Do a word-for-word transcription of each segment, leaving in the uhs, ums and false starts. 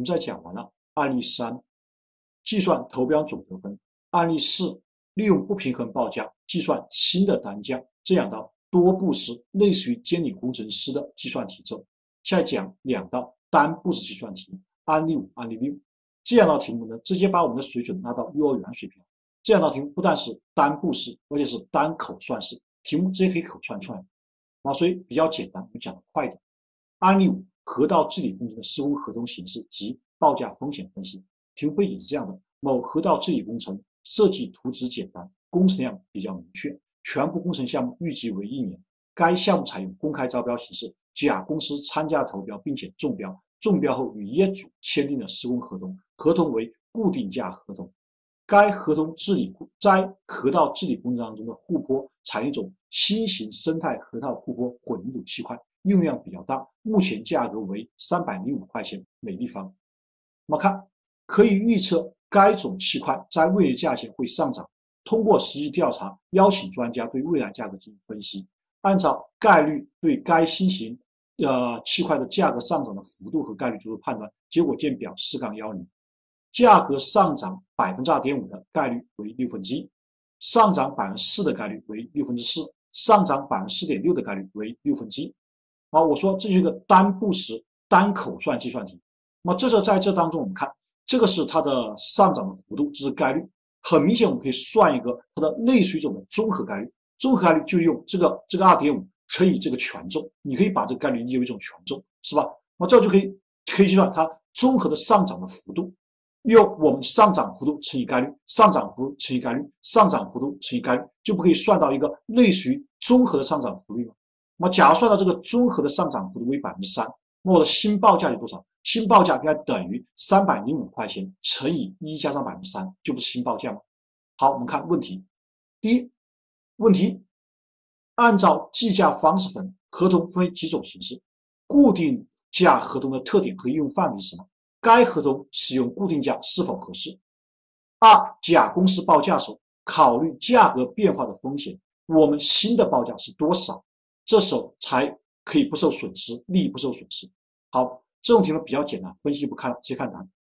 们再讲完了案例三，计算投标总得分；案例四，利用不平衡报价计算新的单价，这两道多步式类似于监理工程师的计算题之后，下讲两道单步式计算题，案例五、案例六。这两道题目呢，直接把我们的水准拉到幼儿园水平。这两道题目不但是单步式，而且是单口算式，题目直接可以口算出来啊，所以比较简单，我们讲的快一点。案例五，河道治理工程的施工合同形式及报价风险分析。题目背景是这样的：某河道治理工程设计图纸简单，工程量比较明确，全部工程项目预计为一年。该项目采用公开招标形式，甲公司参加投标并且中标，中标后与业主签订了施工合同，合同为固定价合同。该合同治理在河道治理工程当中的护坡采用一种新型生态河道护坡混凝土砌块，用量比较大，目前价格为三百零五块钱每立方。我们看，可以预测该种砌块在未来价钱会上涨。通过实际调查，邀请专家对未来价格进行分析，按照概率对该新型呃砌块的价格上涨的幅度和概率做出判断。结果见表四杠幺零。价格上涨百分之二点五的概率为六分之一，上涨百分之四的概率为六分之四，上涨百分之四点六的概率为六分之一。啊，我说这是一个单步式单口算计算题。那么这时候在这当中，我们看这个是它的上涨的幅度，这是概率。很明显，我们可以算一个它的类水准的综合概率。综合概率就用这个这个二点五乘以这个权重，你可以把这个概率理解为一种权重，是吧？那这就可以可以计算它综合的上涨的幅度。用我们上涨幅度乘以概率，上涨幅度乘以概率，上涨幅度乘以概率，就不可以算到一个类似于综合的上涨幅率吗？那么，假如算到这个综合的上涨幅度为百分之三，那我的新报价有多少？新报价应该等于三百零五块钱乘以一加上百分之三，就不是新报价吗？好，我们看问题。第一，问题按照计价方式分，合同分为几种形式？固定价合同的特点和应用范围是什么？该合同使用固定价是否合适？二、甲公司报价时考虑价格变化的风险，我们新的报价是多少？这时候才可以不受损失，利益不受损失。好，这种题目比较简单，分析不看了，直接看答案。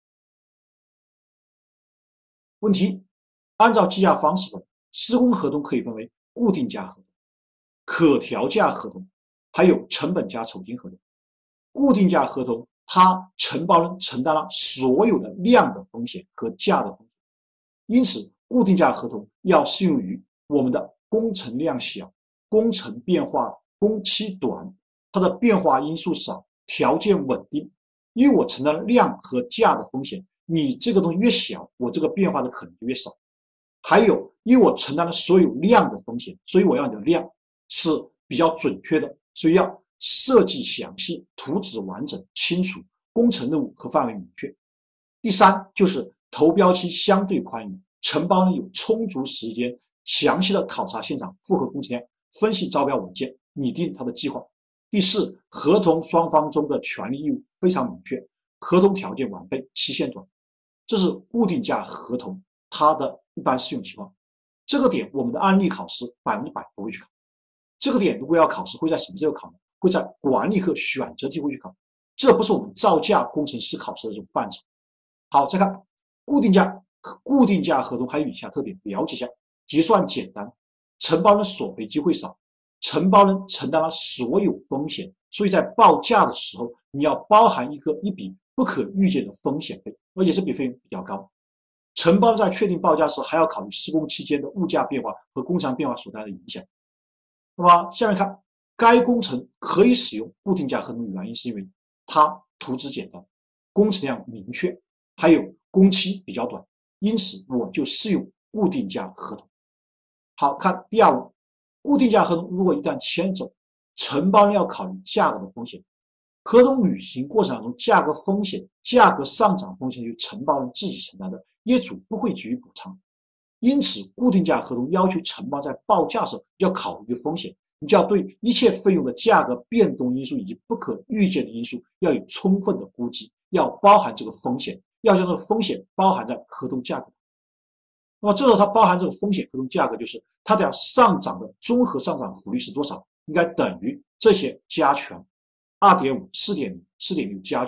问题：按照计价方式分，施工合同可以分为固定价合同、可调价合同，还有成本加酬金合同。固定价合同，它承包人承担了所有的量的风险和价的风险，因此固定价合同要适用于我们的工程量小、工程变化工期短，它的变化因素少，条件稳定。因为我承担了量和价的风险，你这个东西越小，我这个变化的可能就越少。还有，因为我承担了所有量的风险，所以我要你的量是比较准确的，所以要设计详细，图纸完整清楚，工程任务和范围明确。第三，就是投标期相对宽裕，承包人有充足时间详细的考察现场，复核工程量，分析招标文件，拟定他的计划。第四，合同双方中的权利义务非常明确，合同条件完备，期限短。这是固定价合同它的一般适用情况。这个点我们的案例考试百分之百不会去考。这个点如果要考试，会在什么时候考呢？会在管理和选择题会去考，这不是我们造价工程师考试的这种范畴。好，再看固定价，固定价合同还有以下特点，了解一下。结算简单，承包人索赔机会少，承包人承担了所有风险，所以在报价的时候，你要包含一个一笔不可预见的风险费，而且这笔费用比较高。承包人在确定报价时，还要考虑施工期间的物价变化和工程变化所带来的影响。那么下面看，该工程可以使用固定价合同的原因是因为它图纸简单，工程量明确，还有工期比较短，因此我就适用固定价合同。好，看第二问，固定价合同如果一旦签走，承包人要考虑价格的风险。合同履行过程当中，价格风险、价格上涨风险由承包人自己承担的，业主不会给予补偿。因此，固定价合同要求承包在报价时要考虑风险，你就要对一切费用的价格变动因素以及不可预见的因素要有充分的估计，要包含这个风险，要将这个风险包含在合同价格。那么这时候它包含这个风险合同价格，就是它的上涨的综合上涨幅率是多少，应该等于这些加权 二点五、四点零、四点六加权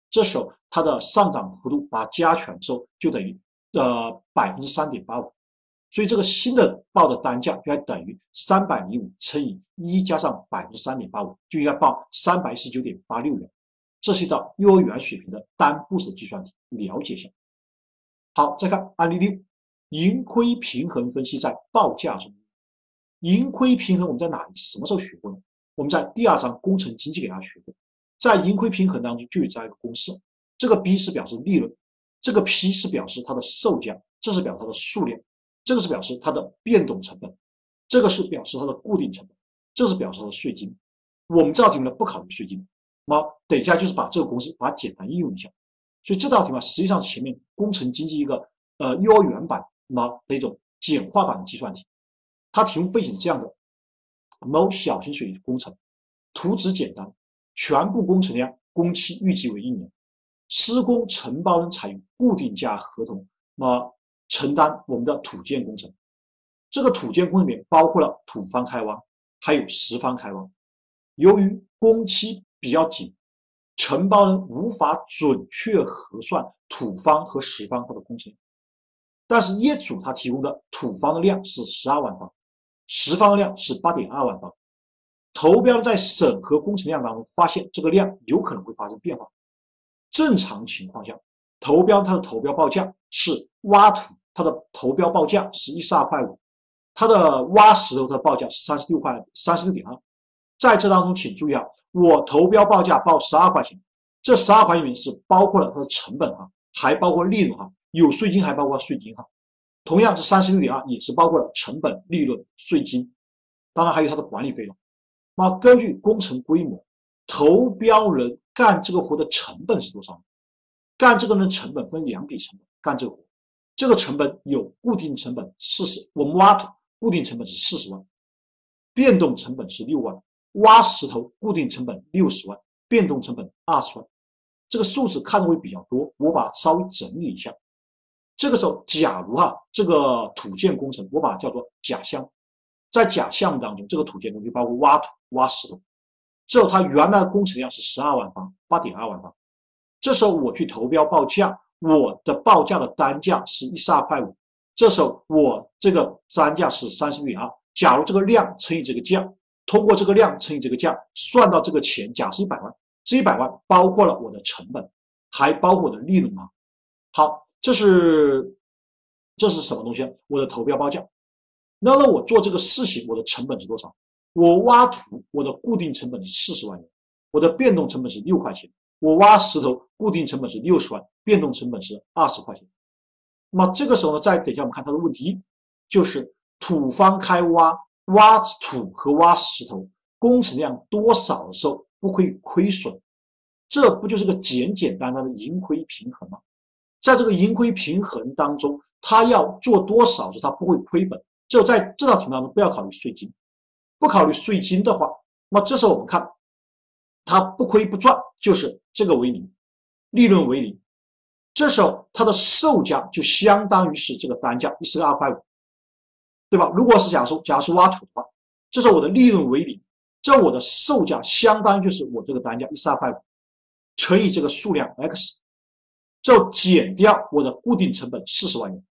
这时候它的上涨幅度把它加权之后就等于呃百分之三点八五，所以这个新的报的单价就要等于三百零五乘以一加上百分之三点八五，就应该报三百一十九点八六元。这是一道幼儿园水平的单步式计算题，了解一下。好，再看案例六，盈亏平衡分析在报价中。盈亏平衡我们在哪里什么时候学过呢？我们在第二章工程经济给大家学过。在盈亏平衡当中就有这样一个公式，这个 B 是表示利润，这个 P 是表示它的售价，这是表示它的数量，这个是表示它的变动成本，这个是表示它的固定成本，这是表示它的税金。我们这道题呢不考虑税金，那么等一下就是把这个公式把它简单应用一下。所以这道题呢实际上前面工程经济一个呃幼儿园版那的一种简化版的计算题。它题目背景是这样的：某小型水利工程，图纸简单，全部工程量工期预计为一年，施工承包人采用固定价合同，那么承担我们的土建工程。这个土建工程里面包括了土方开挖，还有石方开挖。由于工期比较紧，承包人无法准确核算土方和石方它的工程量，但是业主他提供的土方的量是十二万方。石方量是 八点二万方，投标在审核工程量当中发现这个量有可能会发生变化。正常情况下，投标它的投标报价是挖土，它的投标报价是一十二块五，它的挖石头它的报价是三十六块三十六点二。在这当中，请注意啊，我投标报价报十二块钱，这十二块钱里面是包括了它的成本哈，还包括利润哈，有税金还包括税金哈。同样，这 三十六点二 也是包括了成本、利润、税金，当然还有它的管理费用。那根据工程规模，投标人干这个活的成本是多少？干这个人的成本分两笔成本，干这个活，这个成本有固定成本四十，我们挖土固定成本是四十万，变动成本是六万，挖石头固定成本六十万，变动成本二十万。这个数字看的会比较多，我把它稍微整理一下。这个时候，假如哈这个土建工程，我把它叫做甲项，在甲项目当中，这个土建工程就包括挖土、挖石头。之后它原来的工程量是十二万方， 八点二万方。这时候我去投标报价，我的报价的单价是一十二块五。这时候我这个单价是三十六点二。假如这个量乘以这个价，通过这个量乘以这个价，算到这个钱，假设一百万，这一百万包括了我的成本，还包括我的利润啊。好。这是这是什么东西？我的投标报价。那么我做这个事情，我的成本是多少？我挖土，我的固定成本是四十万元，我的变动成本是六块钱。我挖石头，固定成本是六十万，变动成本是二十块钱。那么这个时候呢，再等一下我们看它的问题一，就是土方开挖，挖土和挖石头，工程量多少的时候不会亏损？这不就是个简简单单的盈亏平衡吗？在这个盈亏平衡当中，它要做多少是它不会亏本。就在这道题目当中，不要考虑税金，不考虑税金的话，那么这时候我们看，它不亏不赚，就是这个为零，利润为零。这时候它的售价就相当于是这个单价一十二块五，对吧？如果是假如假如是挖土的话，这时候我的利润为零，这我的售价相当于就是我这个单价一十二块五乘以这个数量 x。就减掉我的固定成本四十万元，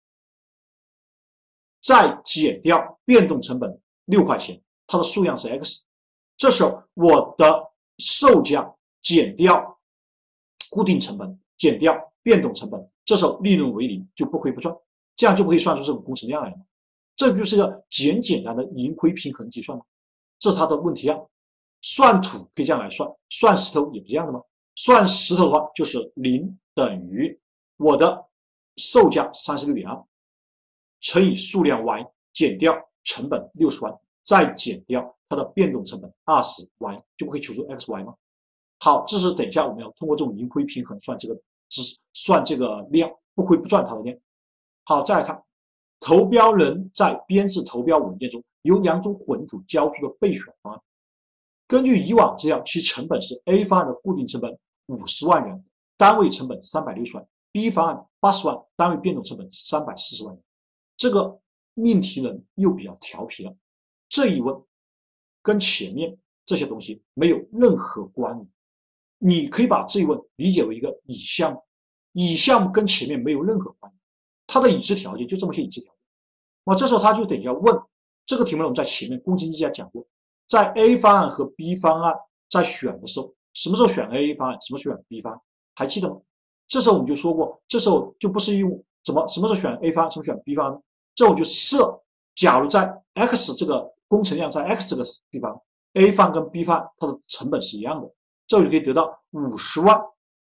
再减掉变动成本六块钱，它的数量是 x。这时候我的售价减掉固定成本，减掉变动成本，这时候利润为零，就不亏不赚，这样就不可以算出这种工程量来了。这不就是个简简单的盈亏平衡计算吗？这是它的问题啊。算土可以这样来算，算石头也不这样的吗？算石头的话就是零。等于我的售价三十六点二乘以数量 y 减掉成本六十万，再减掉它的变动成本二十 y， 就不可以求出 xy 吗？好，这是等一下我们要通过这种盈亏平衡算这个算这个量，不亏不赚它的量。好，再来看投标人在编制投标文件中有两种混土交出的备选方案。根据以往资料，其成本是 A 方案的固定成本五十万元。单位成本三百六十万 ，B 方案八十万，单位变动成本三百四十万元。这个命题人又比较调皮了，这一问跟前面这些东西没有任何关联。 你可以把这一问理解为一个乙项目，乙项目跟前面没有任何关系，它的已知条件就这么些已知条件。那这时候他就等于要问这个题目呢，我们在前面工程机家讲过，在 A 方案和 B 方案在选的时候，什么时候选 A 方案，什么时候选 B 方案，还记得吗？这时候我们就说过，这时候就不是用怎么什么时候选 A 方案，什么时候选 B 方案，这我就设，假如在 X 这个工程量在 X 这个地方 ，A 方案跟 B 方案它的成本是一样的，这我就可以得到五十万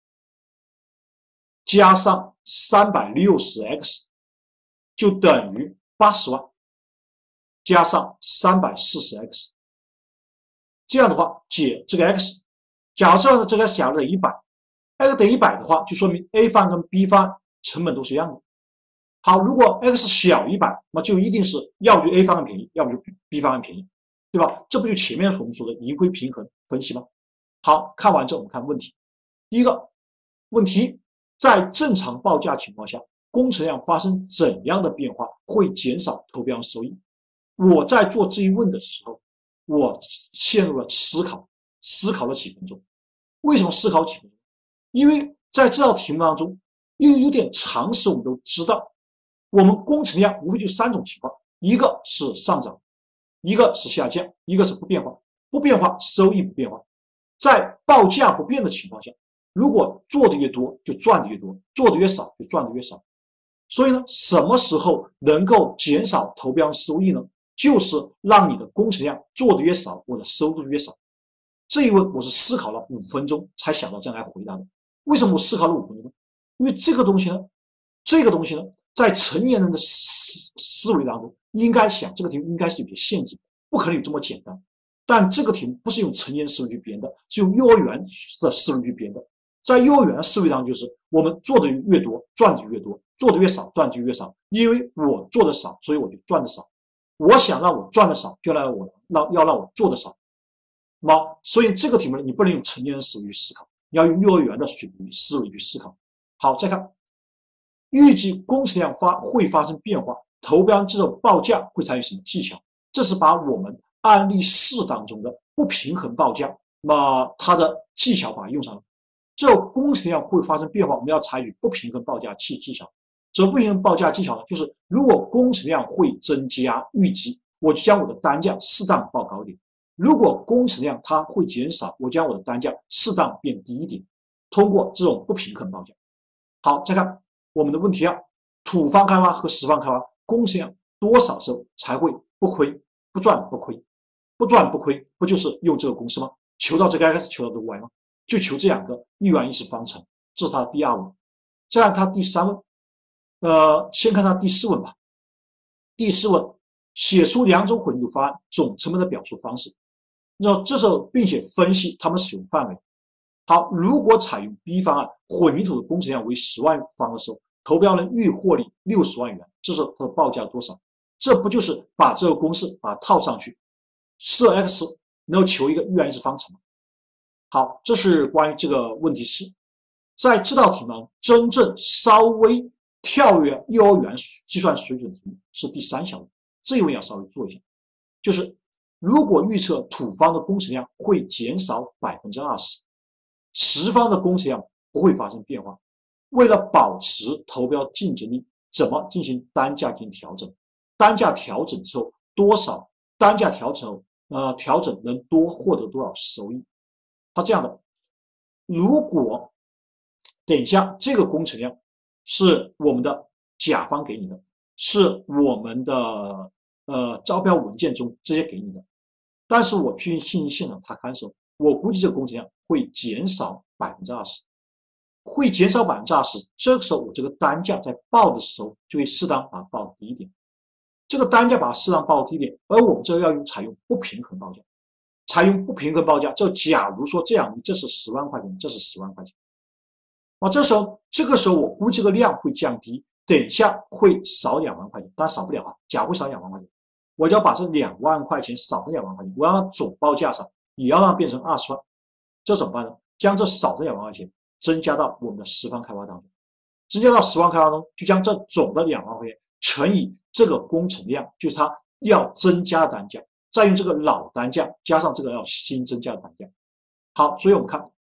加上三百六十 X 就等于八十万加上三百四十 X， 这样的话解这个 X， 假设这个假如等于一百 ，X 等于一百的话，就说明 A 方案跟 B 方案成本都是一样的。好，如果 X 小一百，那就一定是要不就 A 方案便宜，要不就 B 方案便宜，对吧？这不就前面我们说的盈亏平衡分析吗？好，看完这我们看问题。第一个问题，在正常报价情况下，工程量发生怎样的变化会减少投标收益？我在做这一问的时候，我陷入了思考，思考了几分钟。为什么思考几分钟？因为在这道题目当中，又有点常识，我们都知道，我们工程量无非就三种情况，一个是上涨，一个是下降，一个是不变化。不变化，收益不变化。在报价不变的情况下，如果做的越多，就赚的越多；做的越少，就赚的越少。所以呢，什么时候能够减少投标收益呢？就是让你的工程量做的越少，我的收入越少。这一问我是思考了五分钟才想到这样来回答的。为什么我思考了五分钟呢？因为这个东西呢，这个东西呢，在成年人的思思维当中，应该想这个题目应该是有些陷阱，不可能有这么简单。但这个题目不是用成年思维去编的，是用幼儿园的思维去编的。在幼儿园的思维当中，就是我们做的越多，赚的越多；做的越少，赚的越少。因为我做的少，所以我就赚的少。我想让我赚的少，就让我让要让我做的少。那所以这个题目呢，你不能用成年人思维去思考，你要用幼儿园的水平思维去思考。好，再看，预计工程量发会发生变化，投标这种报价会采取什么技巧？这是把我们案例四当中的不平衡报价，那它的技巧把它用上了。这工程量会发生变化，我们要采取不平衡报价技技巧。这不平衡报价技巧呢，就是如果工程量会增加，预计我就将我的单价适当报高一点；如果工程量它会减少，我将我的单价适当变低一点。通过这种不平衡报价。好，再看我们的问题啊，土方开发和石方开发工程量多少时候才会不亏、不赚不亏？不赚不亏，不就是用这个公式吗？求到这个 x， 求到这个 y 吗？就求这两个一元一次方程，这是它的第二问。再看它第三问，呃，先看它第四问吧。第四问，写出两种混凝土方案总成本的表述方式。那这时候并且分析它们使用范围。好，如果采用 B 方案，混凝土的工程量为十万方的时候，投标人预获利六十万元，这时候它的报价多少？这不就是把这个公式把它套上去，设 x， 然后求一个一元一次方程吗？好，这是关于这个问题四。在这道题目真正稍微跳跃幼儿园计算水准的题目是第三小问，这一问要稍微做一下，就是如果预测土方的工程量会减少百分之二十。石方的工程量不会发生变化，为了保持投标竞争力，怎么进行单价进行调整？单价调整之后多少？单价调整后，呃，调整能多获得多少收益？它这样的，如果等一下这个工程量是我们的甲方给你的，是我们的呃招标文件中直接给你的，但是我去信息现场查看的时候，我估计这个工程量会减少百分之二十，会减少百分之二十。这个时候我这个单价在报的时候就会适当把它报低一点，这个单价把它适当报低一点，而我们这要用采用不平衡报价，采用不平衡报价。就假如说这样，这是十万块钱，这是十万块钱，啊，这时候这个时候我估计这个量会降低，等一下会少两万块钱，当然少不了啊，假会少两万块钱，我就要把这两万块钱少的两万块钱，我要让总报价上也要让变成二十万，这怎么办呢？将这少的两万块钱增加到我们的十方开发当中，增加到十万开发中，就将这总的两万块钱乘以这个工程量，就是它要增加的单价，再用这个老单价加上这个要新增加的单价。好，所以我们看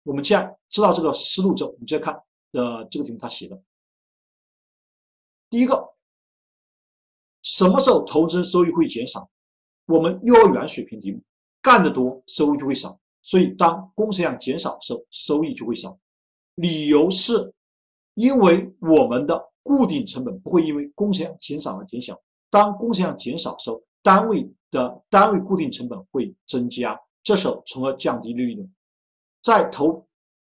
我们既然知道这个思路之后，我们再看呃这个题目他写的，第一个，什么时候投资收益会减少？我们幼儿园水平题目，干得多收益就会少，所以当工程量减少的时候，收益就会少。理由是，因为我们的固定成本不会因为工程量减少而减小，当工程量减少的时候，单位的单位固定成本会增加，这时候从而降低利润，再投，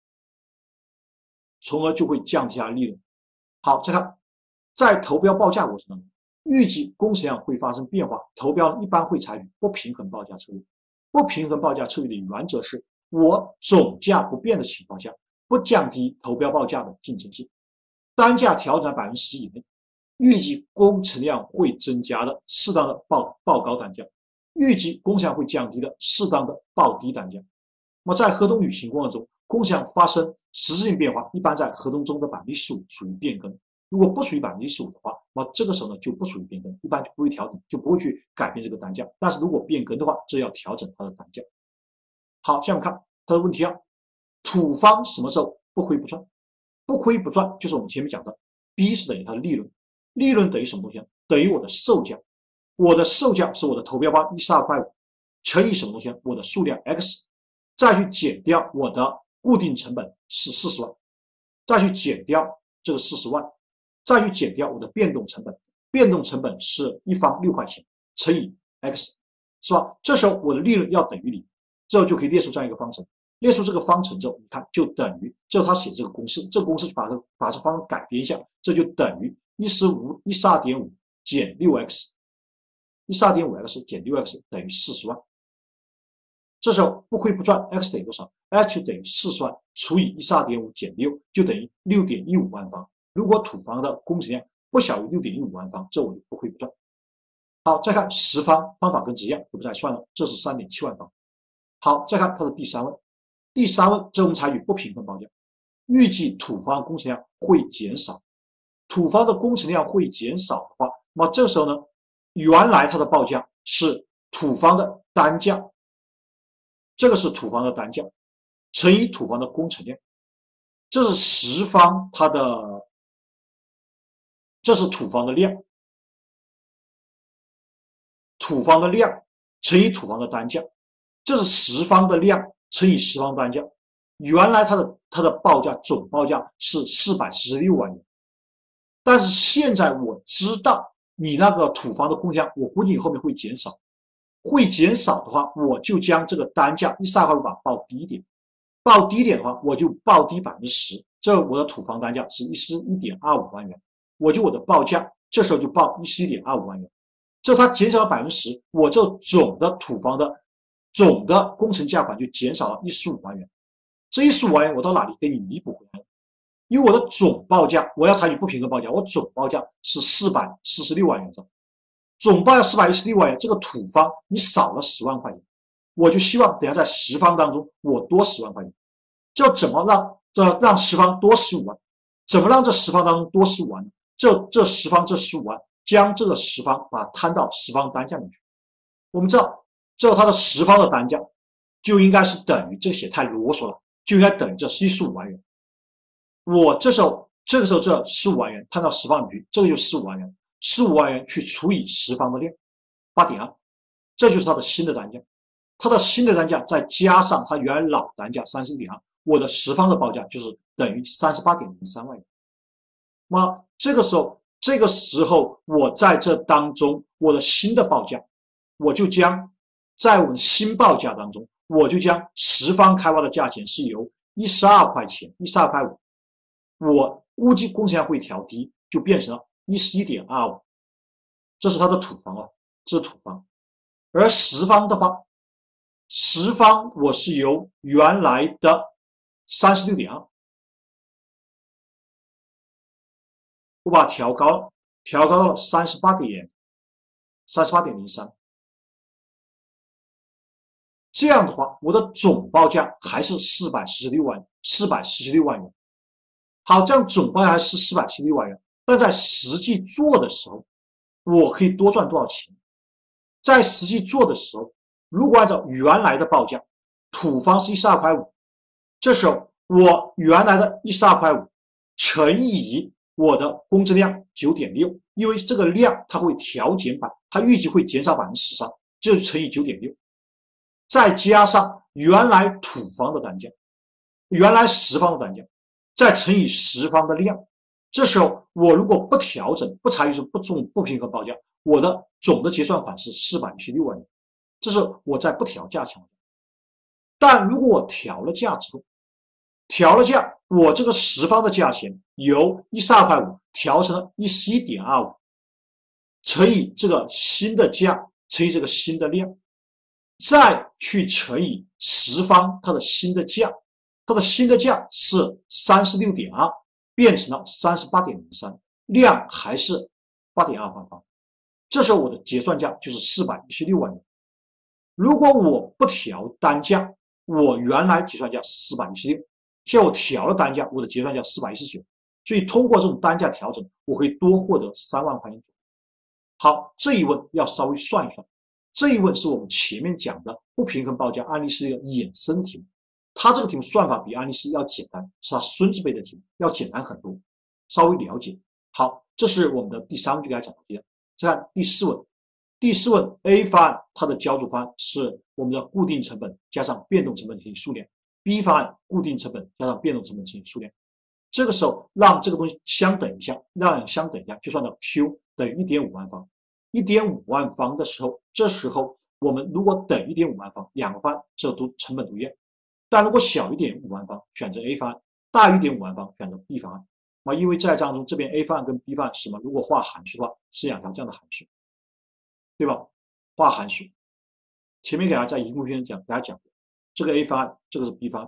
从而就会降低利润。好，再看，在投标报价过程当中，预计工程量会发生变化，投标一般会采取不平衡报价策略。不平衡报价策略的原则是，我总价不变的情况下，不降低投标报价的竞争性，单价调整百分之十以内，预计工程量会增加的，适当的报报高单价；预计工程量会降低的，适当的报低单价。那么在合同履行过程中，工程量发生实质性变化，一般在合同中的百分之十五属于变更。如果不属于百分之十五的话，那么这个时候呢就不属于变更，一般就不会调整，就不会去改变这个单价。但是如果变更的话，这要调整它的单价。好，下面看它的问题啊，土方什么时候不亏不赚？不亏不赚就是我们前面讲的 B 是等于它的利润，利润等于什么东西呢？等于我的售价，我的售价是我的投标价一十二块五乘以什么东西呢？我的数量 X， 再去减掉我的固定成本是四十万，再去减掉这个四十万。再去减掉我的变动成本，变动成本是一方六块钱乘以 x， 是吧？这时候我的利润要等于零，之后就可以列出这样一个方程。列出这个方程之后，你看就等于，之后他写这个公式，这个公式把这把这方程改编一下，这就等于一十五一十二点五减六 x， 一十二点五 x 减六 x 等于四十万。这时候不亏不赚 ，x 等于多少 ？h 等于四十万除以一十二点五减六，就等于六点一五万方。如果土方的工程量不小于六点一五万方，这我就不亏不赚。好，再看十方，方法跟这一样，就不再算了，这是 三点七万方。好，再看它的第三问，第三问，这我们采取不平衡报价，预计土方工程量会减少，土方的工程量会减少的话，那么这时候呢，原来它的报价是土方的单价，这个是土方的单价乘以土方的工程量，这是十方它的。这是土方的量，土方的量乘以土方的单价，这是十方的量乘以十方单价。原来它的它的报价总报价是四百四十六万元，但是现在我知道你那个土方的工程量，我估计你后面会减少，会减少的话，我就将这个单价一十二块五把报低一点，报低一点的话，我就报低百分之十，这我的土方单价是一十一点二五万元。我就我的报价，这时候就报一十一点二五万元，这它减少了百分之十，我这总的土方的总的工程价款就减少了一十五万元。这一十五万元我到哪里给你弥补回来？因为我的总报价我要采取不平衡报价，我总报价是四百四十六万元，总报价四百一十六万元，这个土方你少了十万块钱，我就希望等下在十方当中我多十万块钱，这怎么让这让十方多十五万？怎么让这十方当中多十五万呢？这这十方这十五万，将这个十方把它摊到十方单价里去。我们知道，这它的十方的单价就应该是等于，这个写太啰嗦了，就应该等于这十五万元。我这时候这个时候这十五万元摊到十方里去，这个就十五万元，十五万元去除以十方的量，八点二，这就是它的新的单价。它的新的单价再加上它原来老单价三十一点二，我的十方的报价就是等于三十八点零三万元。那么这个时候，这个时候我在这当中，我的新的报价，我就将在我们新报价当中，我就将十方开发的价钱是由一十二块钱，一十二块五，我估计工程量会调低，就变成了一十一点二五，这是它的土方啊，这是土方。而十方的话，十方我是由原来的三十六点二。我把它调高了，调高到了三十八点三十八点零三。这样的话，我的总报价还是四百四十六万，四百四十六万元。好，这样总报价还是四百四十六万元，但在实际做的时候，我可以多赚多少钱？在实际做的时候，如果按照原来的报价，土方是一十二块五，这时候我原来的一十二块五乘以我的工资量 九点六， 因为这个量它会调减版，它预计会减少 百分之十三， 就乘以 九点六， 再加上原来土方的单价，原来十方的单价，再乘以十方的量。这时候我如果不调整，不采取不中不平衡报价，我的总的结算款是四百一十六万元。这是我在不调价情况下。但如果我调了价之后，调了价，我这个十方的价钱由一十二块五调成了一十一点二五，乘以这个新的价，乘以这个新的量，再去乘以十方它的新的价，它的新的价是三十六点二，变成了三十八点零三，量还是八点二万方。这时候我的结算价就是四百一十六万元。如果我不调单价，我原来结算价四百一十六，现在我调了单价，我的结算价四百一十九，所以通过这种单价调整，我可以多获得三万块钱。好，这一问要稍微算一算，这一问是我们前面讲的不平衡报价案例式的衍生题目，它这个题目算法比案例式要简单，是它孙子辈的题目，要简单很多，稍微了解。好，这是我们的第三问，就给大家讲到这样。再看第四问，第四问 A 方案它的交付方案是我们的固定成本加上变动成本乘以数量 ，B 方案固定成本加上变动成本乘以数量。这个时候让这个东西相等一下，让相等一下，就算到 Q 等于 一点五万方。一点五万方的时候，这时候我们如果等 一点五万方，两个方案这都成本都一样。但如果小于 一点五万方，选择 A 方案；大于 一点五万方，选择 B 方案。啊，因为在这当中，这边 A 方案跟 B 方案是什么？如果画函数的话，是两条这样的函数，对吧？画函数。前面给大家在荧幕片讲，给大家讲这个 A 方案，这个是 B 方案。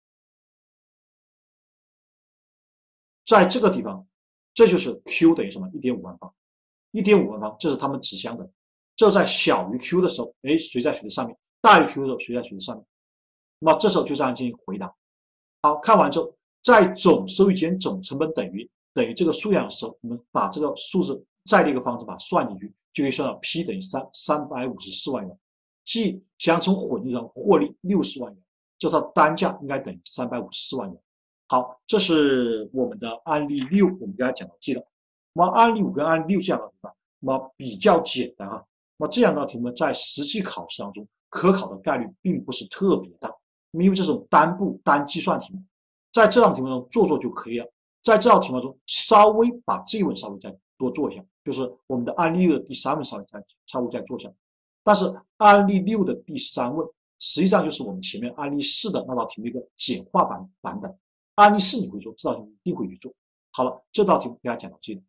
在这个地方，这就是 Q 等于什么？ 一点五万方。一点五万方，这是它们指相等。这在小于 Q 的时候，哎，谁在谁的上面？大于 Q 的时候，谁在谁的上面？那么这时候就这样进行回答。好，看完之后，在总收益减总成本等于等于这个数量的时候，我们把这个数字再列一个方程把它算进去，就可以算到 P 等于三三百五十四万元，即想从混利上获利六十万元，这套单价应该等于三百五十四万元。好，这是我们的案例六，我们给大家讲到这了。那么案例五跟案例六这样的题目，那么比较简单啊。那么这样的题目在实际考试当中可考的概率并不是特别大，因为这种单步单计算题目，在这道题目中做做就可以了。在这道题目中稍微把这一问稍微再多做一下，就是我们的案例六的第三问稍微再稍微再做一下。但是案例六的第三问实际上就是我们前面案例四的那道题目一个简化版版本。案例四你会做，这道题目一定会去做。好了，这道题目给大家讲到这里。